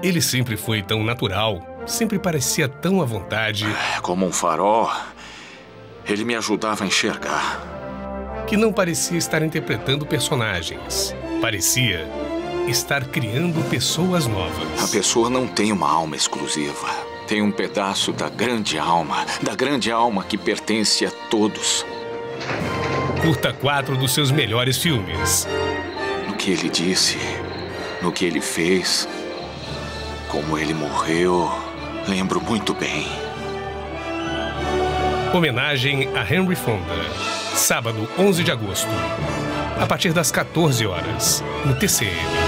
Ele sempre foi tão natural, sempre parecia tão à vontade. Como um farol, ele me ajudava a enxergar. Que não parecia estar interpretando personagens. Parecia estar criando pessoas novas. A pessoa não tem uma alma exclusiva. Tem um pedaço da grande alma que pertence a todos. Curta 4 dos seus melhores filmes. No que ele disse, no que ele fez, como ele morreu, lembro muito bem. Homenagem a Henry Fonda. Sábado, 11 de agosto. A partir das 14 horas, no TCM.